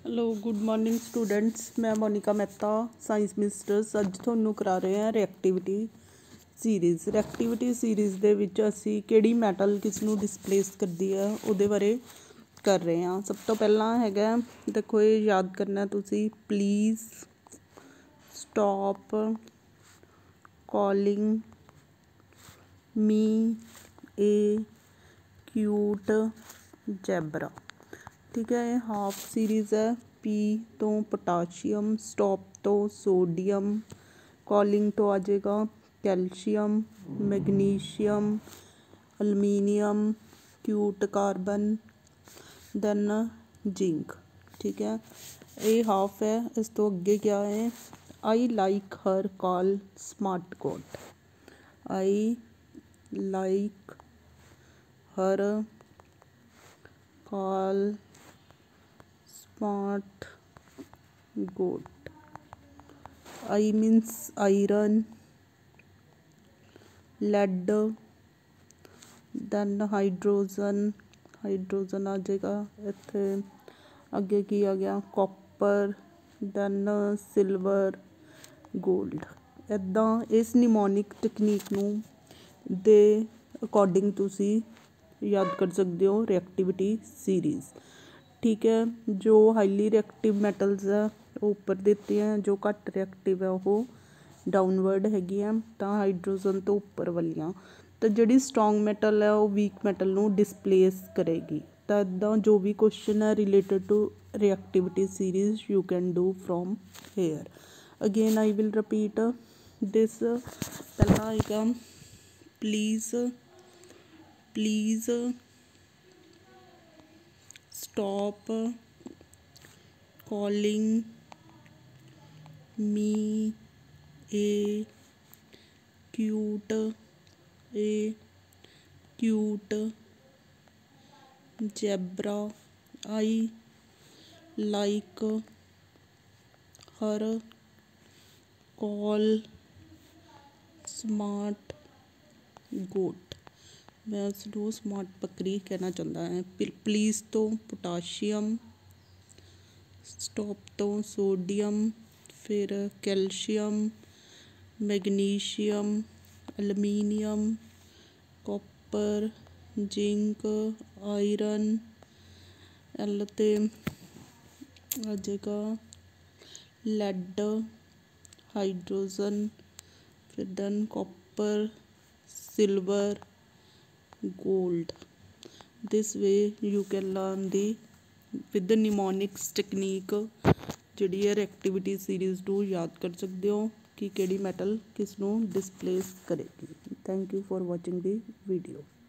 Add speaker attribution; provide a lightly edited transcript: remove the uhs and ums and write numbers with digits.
Speaker 1: Hello good morning students. मैं Monika Mehta science mistress अज ਤੁਹਾਨੂੰ करा रहे हैं रिएक्टिविटी सीरीज़। रिएक्टिविटी सीरीज़ ਦੇ ਵਿੱਚ ਅਸੀਂ ਕਿਹੜੀ ਮੈਟਲ ਕਿਸ ਨੂੰ ਡਿਸਪਲੇਸ ਕਰਦੀ ਹੈ ਉਹਦੇ ਬਾਰੇ ਕਰ ਰਹੇ ਹਾਂ। ਸਭ ਤੋਂ ਪਹਿਲਾਂ ਹੈਗਾ, ਦੇਖੋ ਇਹ ਯਾਦ ਕਰਨਾ ਤੁਸੀਂ, please stop calling me a cute zebra. ठीक है, ये हाफ सीरीज़ है। पी तो पोटाशियम, स्टॉप तो सोडियम, कॉलिंग तो आ जाएगा calcium, magnesium, aluminium, cute carbon, then zinc. ठीक है, ये हाफ है। इस तो अगे क्या है, I like her call smart coat. I like her call smart goat. I means iron, lead, then hydrogen, hydrogen आ जाएगा इत्थे। अगे की आ गया कॉपर, दैन सिल्वर, गोल्ड। इदां इस निमोनिक टैक्नीक नूं दे अकॉर्डिंग तुसी याद कर सकते हो रिएक्टिविटी सीरीज़। ठीक है, जो हाईली रिएक्टिव मैटल्स है वो उपर देते हैं, जो घट रिएक्टिव है वो डाउनवर्ड हैगियां, तो हाइड्रोजन तो उपर वालियां। तो जिहड़ी स्ट्रोंग मैटल है वो वीक मैटल नूं डिसप्लेस करेगी। तो इदां जो भी क्वेश्चन है related to reactivity series you can do from here. Again I will repeat this. पहला आएगा please stop calling me a cute zebra. I like her call smart goat. मैं उसको स्मार्ट बकरी कहना चाहता है। प्लीज़ तो पोटाशियम, स्टॉप तो सोडियम, फिर calcium, magnesium, aluminium, copper, zinc, iron, L ते आ जाएगा लेड, हाइड्रोजन, फिर then copper, silver, gold. This way you can learn the with the mnemonics technique जिहड़ी है रिएक्टिविटी सीरीज़ टू याद कर सकते हो कि किहड़ी मैटल किस नूं डिसप्लेस करेगी। Thank you for watching the video.